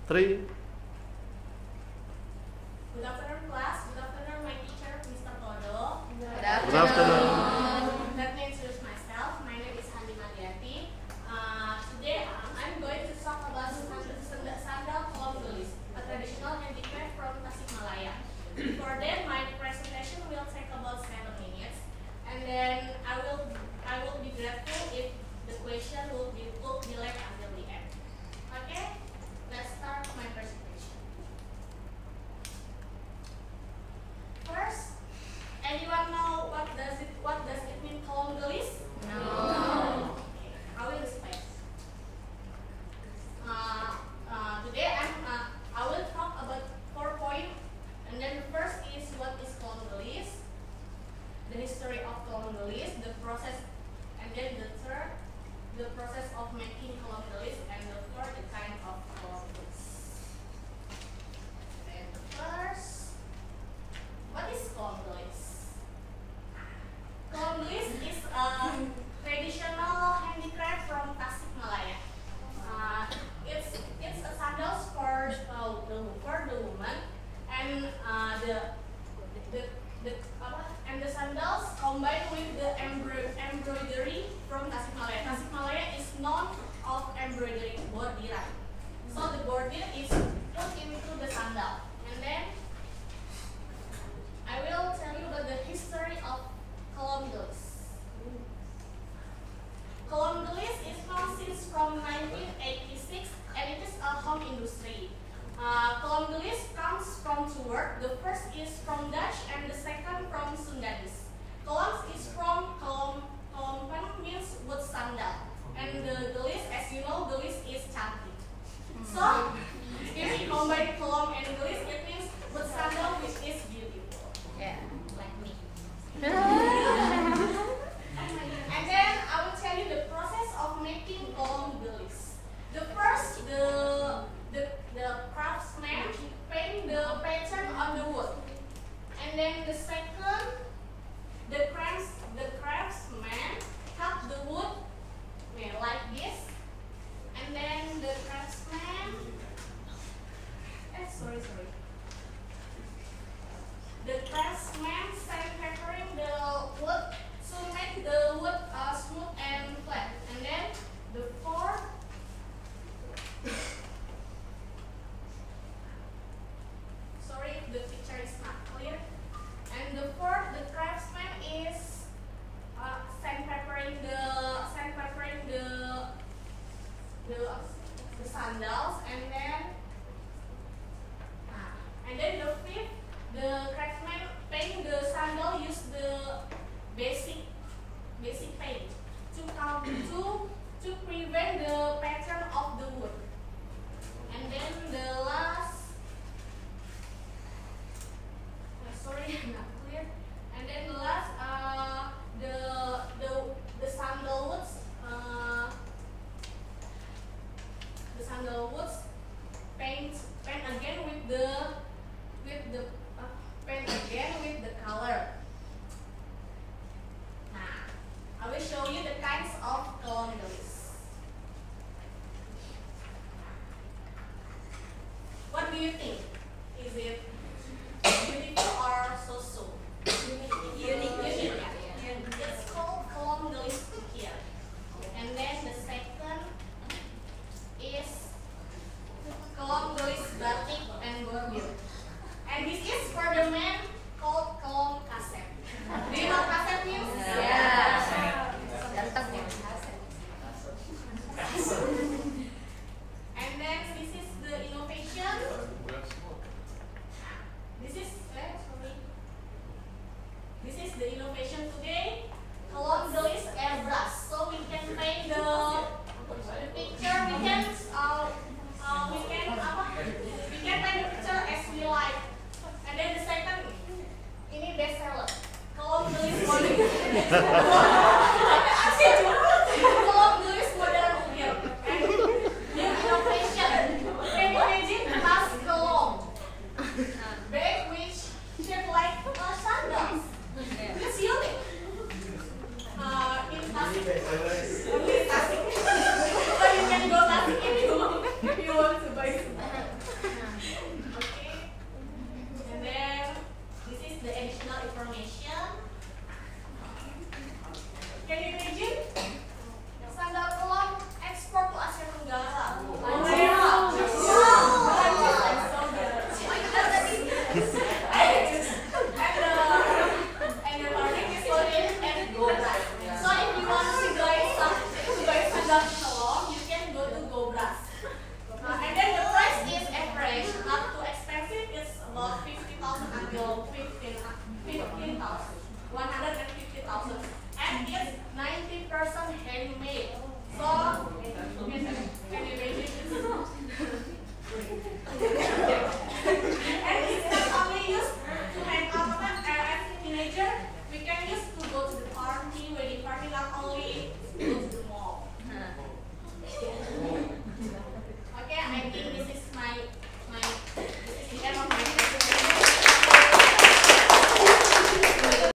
3. Good afternoon, class. Good afternoon, my teacher, Mr. Todo. Good afternoon. Let me introduce myself. My name is Hani Mariati. Today, I'm going to talk about sandal kolom gelis, a traditional handicraft from Tasikmalaya. Before that, my presentation will take about 7 minutes, and then I will be grateful if the question will be put direct until the end. Okay, let's start my presentation. First, anyone know what does it mean kolom gelis? No. Okay, I will explain. Today I will talk about 4 points, and then the first is what is kolom gelis, the history of kolom gelis, the process, and then the third, the process of making kolom gelis, and the fourth, the kind of kolom gelis. And the first, what is kolom gelis? Kolom gelis is a traditional handicraft from Tasikmalaya. It's a sandals for the woman, and the sandals combined with the embroidery from Tasikmalaya. Tasikmalaya is known of embroidery bordiran. So the bordir is put into the sandal, and then I will tell you about the history of kolom gelis. Kolom gelis is known since from 1986, and it is a home industry. Kolom gelis comes from 2 words. The first is from Dutch, and the second from Sundanese. Kolom is from kolompen, means wood sandal, and the gelis, as you know, gelis is cantik. So if we combine kolom and gelis, it means wood sandal, which is beautiful. Yeah. Like me. And then I will tell you the process of making kolom gelis. The first, the craftsman paint the pattern on the wood, and then the second, the craftsman cut the wood like this, and then the craftsman the craftsman sandpapering the wood to make the wood smooth and flat, and then the fourth, sorry if the picture is not clear, and the fourth, the craftsman is sandpapering the sandals, and then the fifth, the craftsman paint the sandal, use the basic paint to prevent the pattern of the wood. And then the last, sorry, not clear. And then the last, the sandal woods paint again with the color. Now I will show you the kinds of kolom gelis. What do you think? Is it beautiful or so-so? Unique. It's called kolom gelis here. And then the second is kolom gelis batik and bordir. And this is for the man called kolom kaset. Do you know kaset means? Yeah. And then this is the innovation. This is the innovation today. Kolom gelis airbrush. So we can paint the picture. We can paint the picture as we like. And then the second, ini best seller. Kolom gelis bordir.